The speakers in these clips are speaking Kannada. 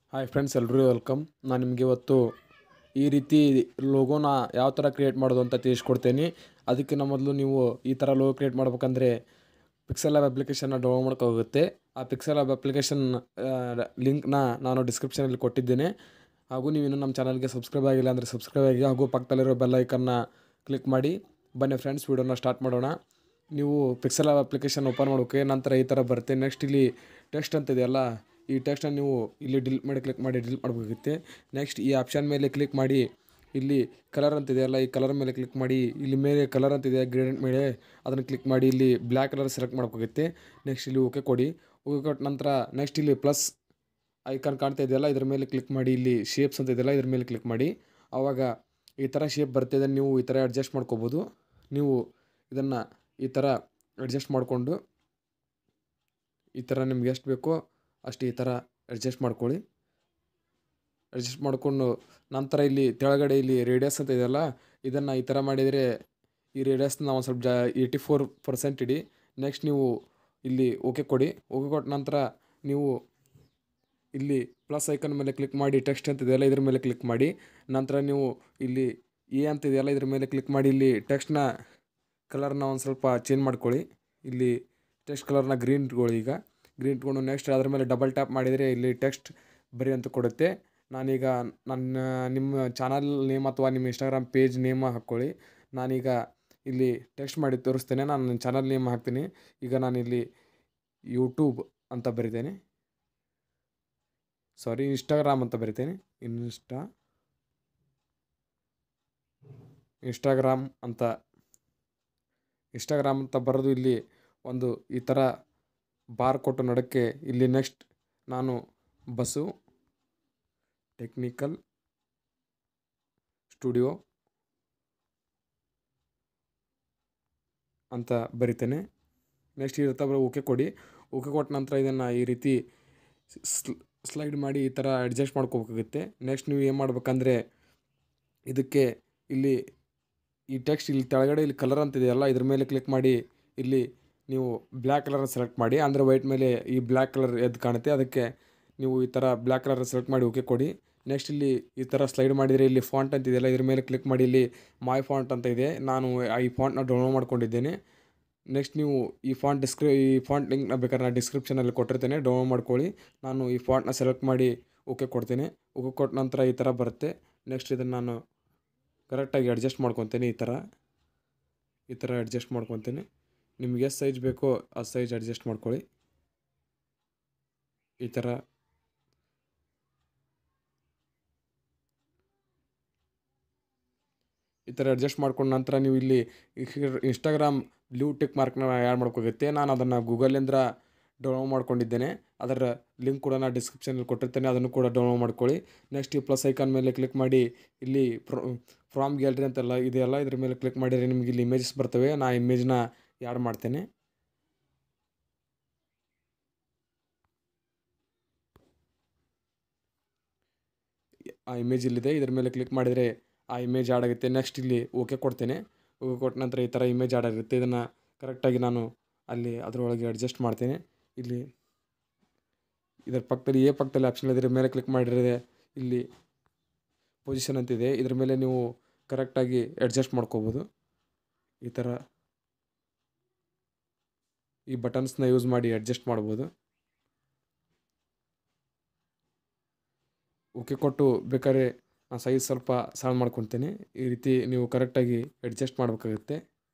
ಹಾಯ್ ಫ್ರೆಂಡ್ಸ್, ಎಲ್ರಿಗೂ ವೆಲ್ಕಮ್. ನಾನು ನಿಮಗೆ ಇವತ್ತು ಈ ರೀತಿ ಲೋಗೋನ ಯಾವ ಥರ ಕ್ರಿಯೇಟ್ ಮಾಡೋದು ಅಂತ ತಿಳಿಸ್ಕೊಡ್ತೇನೆ. ಅದಕ್ಕಿಂತ ಮೊದಲು ನೀವು ಈ ಥರ ಲೋಗೋ ಕ್ರಿಯೇಟ್ ಮಾಡ್ಬೇಕಂದ್ರೆ ಪಿಕ್ಸೆಲ್ ಲ್ಯಾಬ್ ಅಪ್ಲಿಕೇಶನ್ನ ಡೌನ್ಲೋಡ್ ಮಾಡ್ಕೋಗುತ್ತೆ. ಆ ಪಿಕ್ಸೆಲ್ ಲ್ಯಾಬ್ ಅಪ್ಲಿಕೇಶನ್ ಲಿಂಕ್ನ ನಾನು ಡಿಸ್ಕ್ರಿಪ್ಷನಲ್ಲಿ ಕೊಟ್ಟಿದ್ದೇನೆ. ಹಾಗೂ ನೀವು ಇನ್ನೂ ನಮ್ಮ ಚಾನಲ್ಗೆ ಸಬ್ಸ್ಕ್ರೈಬ್ ಆಗಿಲ್ಲ ಅಂದರೆ ಸಬ್ಸ್ಕ್ರೈಬ್ ಆಗಿ, ಹಾಗೂ ಪಕ್ಕದಲ್ಲಿರೋ ಬೆಲ್ ಐಕನ್ನ ಕ್ಲಿಕ್ ಮಾಡಿ. ಬನ್ನಿ ಫ್ರೆಂಡ್ಸ್, ವೀಡಿಯೋನ ಸ್ಟಾರ್ಟ್ ಮಾಡೋಣ. ನೀವು ಪಿಕ್ಸೆಲ್ ಲ್ಯಾಬ್ ಅಪ್ಲಿಕೇಶನ್ ಓಪನ್ ಮಾಡೋಕ್ಕೆ ನಂತರ ಈ ಥರ ಬರುತ್ತೆ. ನೆಕ್ಸ್ಟ್ ಇಲ್ಲಿ ಟೆಕ್ಸ್ಟ್ ಅಂತ ಇದೆಯಲ್ಲ, ಈ ಟೆಕ್ಸ್ಟನ್ನು ನೀವು ಇಲ್ಲಿ ಡಿಲೀಟ್ ಮಾಡಿ ಕ್ಲಿಕ್ ಮಾಡಿ ಡಿಲೀಟ್ ಮಾಡಬೇಕಾಗುತ್ತೆ. ನೆಕ್ಸ್ಟ್ ಈ ಆಪ್ಷನ್ ಮೇಲೆ ಕ್ಲಿಕ್ ಮಾಡಿ, ಇಲ್ಲಿ ಕಲರ್ ಅಂತಿದೆಯಲ್ಲ, ಈ ಕಲರ್ ಮೇಲೆ ಕ್ಲಿಕ್ ಮಾಡಿ, ಇಲ್ಲಿ ಮೇಲೆ ಕಲರ್ ಅಂತಿದೆ ಗ್ರೇಡೆಂಟ್ ಮೇಲೆ ಅದನ್ನು ಕ್ಲಿಕ್ ಮಾಡಿ ಇಲ್ಲಿ ಬ್ಲ್ಯಾಕ್ ಕಲರ್ ಸೆಲೆಕ್ಟ್ ಮಾಡಬೇಕಾಗುತ್ತೆ. ನೆಕ್ಸ್ಟ್ ಇಲ್ಲಿ ಓಕೆ ಕೊಡಿ. ಓಕೆ ಕೊಟ್ಟ ನಂತರ ನೆಕ್ಸ್ಟ್ ಇಲ್ಲಿ ಪ್ಲಸ್ ಐಕಾನ್ ಕಾಣ್ತಾ ಇದೆಯಲ್ಲ, ಇದ್ರ ಮೇಲೆ ಕ್ಲಿಕ್ ಮಾಡಿ, ಇಲ್ಲಿ ಶೇಪ್ಸ್ ಅಂತ ಇದೆಯಲ್ಲ ಇದ್ರ ಮೇಲೆ ಕ್ಲಿಕ್ ಮಾಡಿ. ಆವಾಗ ಈ ಥರ ಶೇಪ್ ಬರ್ತಿದೆ. ನೀವು ಈ ಥರ ಅಡ್ಜಸ್ಟ್ ಮಾಡ್ಕೋಬೋದು. ನೀವು ಇದನ್ನು ಈ ಥರ ಅಡ್ಜಸ್ಟ್ ಮಾಡಿಕೊಂಡು ಈ ಥರ ನಿಮ್ಗೆ ಎಷ್ಟು ಬೇಕೋ ಅಷ್ಟು ಈ ಥರ ಅಡ್ಜಸ್ಟ್ ಮಾಡ್ಕೊಳ್ಳಿ. ಅಡ್ಜಸ್ಟ್ ಮಾಡಿಕೊಂಡು ನಂತರ ಇಲ್ಲಿ ಕೆಳಗಡೆ ಇಲ್ಲಿ ರೇಡಿಯಸ್ ಅಂತ ಇದೆಯಲ್ಲ, ಇದನ್ನು ಈ ಥರ ಮಾಡಿದರೆ ಈ ರೇಡಿಯಸ್ನ ಒಂದು ಸ್ವಲ್ಪ 84% ಇಡಿ. ನೆಕ್ಸ್ಟ್ ನೀವು ಇಲ್ಲಿ ಓಕೆ ಕೊಡಿ. ಓಕೆ ಕೊಟ್ಟ ನಂತರ ನೀವು ಇಲ್ಲಿ ಪ್ಲಸ್ ಐಕನ್ ಮೇಲೆ ಕ್ಲಿಕ್ ಮಾಡಿ, ಟೆಕ್ಸ್ಟ್ ಅಂತಿದೆಯಲ್ಲ ಇದ್ರ ಮೇಲೆ ಕ್ಲಿಕ್ ಮಾಡಿ. ನಂತರ ನೀವು ಇಲ್ಲಿ ಅಂತಿದೆಯಲ್ಲ ಇದ್ರ ಮೇಲೆ ಕ್ಲಿಕ್ ಮಾಡಿ, ಇಲ್ಲಿ ಟೆಕ್ಸ್ಟ್ನ ಕಲರ್ನ ಒಂದು ಸ್ವಲ್ಪ ಚೇಂಜ್ ಮಾಡ್ಕೊಳ್ಳಿ. ಇಲ್ಲಿ ಟೆಕ್ಸ್ಟ್ ಕಲರ್ನ ಗ್ರೀನ್ ಇಟ್ಕೊಳ್ಳಿ. ಈಗ ಗ್ರೀನ್ ಇಟ್ಕೊಂಡು ನೆಕ್ಸ್ಟ್ ಅದ್ರ ಮೇಲೆ ಡಬಲ್ ಟ್ಯಾಪ್ ಮಾಡಿದರೆ ಇಲ್ಲಿ ಟೆಕ್ಸ್ಟ್ ಬರೀ ಅಂತ ಕೊಡುತ್ತೆ. ನಾನೀಗ ನಿಮ್ಮ ಚಾನಲ್ ನೇಮ್ ಅಥವಾ ನಿಮ್ಮ ಇನ್ಸ್ಟಾಗ್ರಾಮ್ ಪೇಜ್ ನೇಮ್ ಹಾಕ್ಕೊಳ್ಳಿ. ನಾನೀಗ ಇಲ್ಲಿ ಟೆಕ್ಸ್ಟ್ ಮಾಡಿ ತೋರಿಸ್ತೇನೆ. ನಾನು ನನ್ನ ಚಾನಲ್ ನೇಮ್ ಹಾಕ್ತೀನಿ. ಈಗ ನಾನಿಲ್ಲಿ ಯೂಟ್ಯೂಬ್ ಅಂತ ಬರಿತೇನೆ, ಇನ್ಸ್ಟಾಗ್ರಾಮ್ ಅಂತ ಬರಿತೇನೆ. ಇನ್ಸ್ಟಾಗ್ರಾಮ್ ಅಂತ ಬರೆದು ಇಲ್ಲಿ ಒಂದು ಈ ಥರ ಬಾರ್ ಕೊಟ್ಟು ನಡಕ್ಕೆ ಇಲ್ಲಿ ನೆಕ್ಸ್ಟ್ ನಾನು ಬಸು ಟೆಕ್ನಿಕಲ್ ಸ್ಟುಡಿಯೋ ಅಂತ ಬರಿತೇನೆ. ನೆಕ್ಸ್ಟ್ ಇರುತ್ತೆ ಓಕೆ ಕೊಡಿ. ಓಕೆ ಕೊಟ್ಟ ನಂತರ ಇದನ್ನು ಈ ರೀತಿ ಸ್ಲೈಡ್ ಮಾಡಿ ಈ ಥರ ಅಡ್ಜಸ್ಟ್ ಮಾಡ್ಕೋಬೇಕಾಗುತ್ತೆ. ನೆಕ್ಸ್ಟ್ ನೀವು ಏನು ಮಾಡ್ಬೇಕಂದ್ರೆ ಇದಕ್ಕೆ ಇಲ್ಲಿ ಈ ಟೆಕ್ಸ್ಟ್ ಇಲ್ಲಿ ಕೆಳಗಡೆ ಇಲ್ಲಿ ಕಲರ್ ಅಂತಿದೆಯಲ್ಲ ಇದ್ರ ಮೇಲೆ ಕ್ಲಿಕ್ ಮಾಡಿ, ಇಲ್ಲಿ ನೀವು ಬ್ಲ್ಯಾಕ್ ಕಲರ್ನ ಸೆಲೆಕ್ಟ್ ಮಾಡಿ. ಅಂದರೆ ವೈಟ್ ಮೇಲೆ ಈ ಬ್ಲ್ಯಾಕ್ ಕಲರ್ ಎದ್ದು ಕಾಣುತ್ತೆ, ಅದಕ್ಕೆ ನೀವು ಈ ಥರ ಬ್ಲ್ಯಾಕ್ ಕಲರ್ ಸೆಲೆಕ್ಟ್ ಮಾಡಿ ಓಕೆ ಕೊಡಿ. ನೆಕ್ಸ್ಟ್ ಇಲ್ಲಿ ಈ ಥರ ಸ್ಲೈಡ್ ಮಾಡಿದರೆ ಇಲ್ಲಿ ಫಾಂಟ್ ಅಂತಿದೆಯಲ್ಲ ಇದ್ರ ಮೇಲೆ ಕ್ಲಿಕ್ ಮಾಡಿ, ಇಲ್ಲಿ ಮೈ ಫಾಂಟ್ ಅಂತ ಇದೆ. ನಾನು ಈ ಫಾಂಟ್ನ ಡೌನ್ಲೋಡ್ ಮಾಡ್ಕೊಂಡಿದ್ದೇನೆ. ನೆಕ್ಸ್ಟ್ ನೀವು ಈ ಫಾಂಟ್ ಲಿಂಕ್ನ ಬೇಕಾದ್ರೆ ನಾನು ಡಿಸ್ಕ್ರಿಪ್ಷನಲ್ಲಿ ಕೊಟ್ಟಿರ್ತೇನೆ, ಡೌನ್ಲೋಡ್ ಮಾಡ್ಕೊಳ್ಳಿ. ನಾನು ಈ ಫಾಂಟ್ನ ಸೆಲೆಕ್ಟ್ ಮಾಡಿ ಓಕೆ ಕೊಡ್ತೇನೆ. ಓಕೆ ಕೊಟ್ಟ ನಂತರ ಈ ಥರ ಬರುತ್ತೆ. ನೆಕ್ಸ್ಟ್ ಇದನ್ನು ನಾನು ಕರೆಕ್ಟಾಗಿ ಅಡ್ಜಸ್ಟ್ ಮಾಡ್ಕೊತೇನೆ. ಈ ಥರ ಅಡ್ಜಸ್ಟ್ ಮಾಡ್ಕೊತೇನೆ. ನಿಮ್ಗೆ ಎಷ್ಟು ಸೈಜ್ ಬೇಕೋ ಆ ಸೈಜ್ ಅಡ್ಜಸ್ಟ್ ಮಾಡ್ಕೊಳ್ಳಿ. ಈ ಥರ ಅಡ್ಜಸ್ಟ್ ಮಾಡ್ಕೊಂಡ ನಂತರ ನೀವು ಇಲ್ಲಿ ಇನ್ಸ್ಟಾಗ್ರಾಮ್ ಬ್ಲೂ ಟಿಕ್ ಮಾರ್ಕ್ನ ಆ್ಯಡ್ ಮಾಡ್ಕೋಗುತ್ತೆ. ನಾನು ಅದನ್ನು ಗೂಗಲಿಂದ ಡೌನ್ಲೋಡ್ ಮಾಡ್ಕೊಂಡಿದ್ದೇನೆ. ಅದರ ಲಿಂಕ್ ಕೂಡ ನಾನು ಡಿಸ್ಕ್ರಿಪ್ಷನಲ್ಲಿ ಕೊಟ್ಟಿರ್ತೇನೆ, ಅದನ್ನು ಕೂಡ ಡೌನ್ಲೋಡ್ ಮಾಡ್ಕೊಳ್ಳಿ. ನೆಕ್ಸ್ಟ್ ಈ ಪ್ಲಸ್ ಐಕಾನ್ ಮೇಲೆ ಕ್ಲಿಕ್ ಮಾಡಿ, ಇಲ್ಲಿ ಫ್ರಾಮ್ ಗ್ಯಾಲರಿ ಅಂತೆಲ್ಲ ಇದೆಯಲ್ಲ ಇದ್ರ ಮೇಲೆ ಕ್ಲಿಕ್ ಮಾಡಿದರೆ ನಿಮಗೆ ಇಲ್ಲಿ ಇಮೇಜಸ್ ಬರ್ತವೆ. ನಾನು ಇಮೇಜ್ನ ಆ್ಯಡ್ ಮಾಡ್ತೇನೆ. ಆ ಇಮೇಜ್ ಇಲ್ಲಿದೆ, ಇದ್ರ ಮೇಲೆ ಕ್ಲಿಕ್ ಮಾಡಿದರೆ ಆ ಇಮೇಜ್ ಆ್ಯಡ್ ಆಗುತ್ತೆ. ನೆಕ್ಸ್ಟ್ ಇಲ್ಲಿ ಓಕೆ ಕೊಡ್ತೇನೆ. ಓಕೆ ಕೊಟ್ಟ ನಂತರ ಈ ಥರ ಇಮೇಜ್ ಆ್ಯಡ್ ಆಗುತ್ತೆ. ಇದನ್ನು ಕರೆಕ್ಟಾಗಿ ನಾನು ಅಲ್ಲಿ ಅದರೊಳಗೆ ಅಡ್ಜಸ್ಟ್ ಮಾಡ್ತೇನೆ. ಇಲ್ಲಿ ಇದರ ಪಕ್ಕದಲ್ಲಿ ಆಪ್ಷನ್ ಇದ್ರ ಮೇಲೆ ಕ್ಲಿಕ್ ಮಾಡಿದರೆ ಇಲ್ಲಿ ಪೊಸಿಷನ್ ಅಂತಿದೆ, ಇದ್ರ ಮೇಲೆ ನೀವು ಕರೆಕ್ಟಾಗಿ ಅಡ್ಜಸ್ಟ್ ಮಾಡ್ಕೋಬೋದು. ಈ ಥರ ಈ ಬಟನ್ಸ್ನ ಯೂಸ್ ಮಾಡಿ ಅಡ್ಜಸ್ಟ್ ಮಾಡ್ಬೋದು. ಓಕೆ ಕೊಟ್ಟು ಬೇಕಾದ್ರೆ ನಾನು ಸೈಜ್ ಸ್ವಲ್ಪ ಸಣ್ಣ ಮಾಡ್ಕೊತೇನೆ. ಈ ರೀತಿ ನೀವು ಕರೆಕ್ಟಾಗಿ ಅಡ್ಜಸ್ಟ್ ಮಾಡಬೇಕಾಗುತ್ತೆ.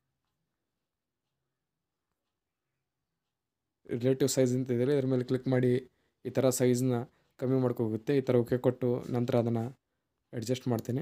ರಿಲೇಟಿವ್ ಸೈಜ್ ಅಂತ ಇದೆ, ಇದ್ರ ಮೇಲೆ ಕ್ಲಿಕ್ ಮಾಡಿ ಈ ಥರ ಸೈಜ್ನ ಕಮ್ಮಿ ಮಾಡ್ಕೋಗುತ್ತೆ. ಈ ಥರ ಓಕೆ ಕೊಟ್ಟು ನಂತರ ಅದನ್ನು ಅಡ್ಜಸ್ಟ್ ಮಾಡ್ತೇನೆ.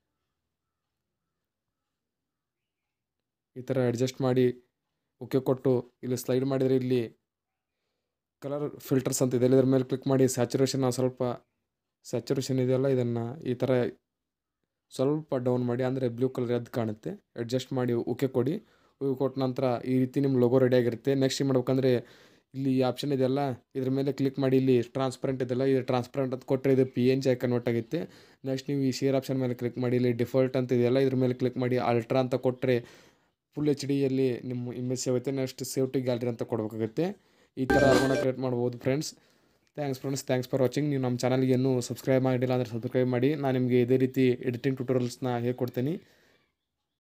ಈ ಥರ ಅಡ್ಜಸ್ಟ್ ಮಾಡಿ ಓಕೆ ಕೊಟ್ಟು ಇಲ್ಲಿ ಸ್ಲೈಡ್ ಮಾಡಿದರೆ ಇಲ್ಲಿ ಕಲರ್ ಫಿಲ್ಟರ್ಸ್ ಅಂತ ಇದೆ, ಇದ್ರ ಮೇಲೆ ಕ್ಲಿಕ್ ಮಾಡಿ ಸ್ಯಾಚುರೇಷನ್ ಇದೆಯಲ್ಲ ಇದನ್ನು ಈ ಥರ ಸ್ವಲ್ಪ ಡೌನ್ ಮಾಡಿ, ಅಂದರೆ ಬ್ಲೂ ಕಲರ್ ಎದ್ದು ಕಾಣುತ್ತೆ. ಅಡ್ಜಸ್ಟ್ ಮಾಡಿ ಓಕೆ ಕೊಡಿ. ಓಕೆ ಕೊಟ್ಟ ನಂತರ ಈ ರೀತಿ ನಿಮ್ಮ ಲೋಗೋ ರೆಡಿಯಾಗಿರುತ್ತೆ. ನೆಕ್ಸ್ಟ್ ಏನು ಮಾಡ್ಬೇಕಂದ್ರೆ ಇಲ್ಲಿ ಈ ಆಪ್ಷನ್ ಇದೆಯಲ್ಲ ಇದ್ರ ಮೇಲೆ ಕ್ಲಿಕ್ ಮಾಡಿ, ಇಲ್ಲಿ ಟ್ರಾನ್ಸ್ಪರೆಂಟ್ ಇದೆಯಲ್ಲ ಇದು ಟ್ರಾನ್ಸ್ಪರೆಂಟ್ ಅಂತ ಕೊಟ್ಟರೆ ಇದು PNG ಆಗಿ ಕನ್ವರ್ಟ್ ಆಗುತ್ತೆ. ನೆಕ್ಸ್ಟ್ ನೀವು ಈ ಶೇರ್ ಆಪ್ಷನ್ ಮೇಲೆ ಕ್ಲಿಕ್ ಮಾಡಿ, ಇಲ್ಲಿ ಡಿಫಾಲ್ಟ್ ಅಂತ ಇದೆಯಲ್ಲ ಇದ್ರ ಮೇಲೆ ಕ್ಲಿಕ್ ಮಾಡಿ ಅಲ್ಟ್ರಾ ಅಂತ ಕೊಟ್ಟರೆ ಫುಲ್ HD ನಿಮ್ಮ ಇಮೇಜ್ ಸೇವ್ ಆಗುತ್ತೆ. ನೆಕ್ಸ್ಟ್ ಸೇವ್ ಟು ಗ್ಯಾಲರಿ ಅಂತ ಕೊಡಬೇಕಾಗುತ್ತೆ. ಈ ಥರ ಕ್ರಿಯೇಟ್ ಮಾಡ್ಬೋದು ಫ್ರೆಂಡ್ಸ್. Thanks for watching. ನೀವು ನಮ್ಮ ಚಾನಲ್ಗೆ ಇನ್ನೂ ಸಬ್ಸ್ಕ್ರೈಬ್ ಮಾಡಿಲ್ಲ ಅಂದರೆ ಸಬ್ಸ್ಕ್ರೈಬ್ ಮಾಡಿ. ನಾನು ನಿಮಗೆ ಇದೇ ರೀತಿ ಎಡಿಟಿಂಗ್ ಟ್ಯೂಟೋರಿಯಲ್ಸ್ನ ಹೇಳ್ಕೊಡ್ತೀನಿ.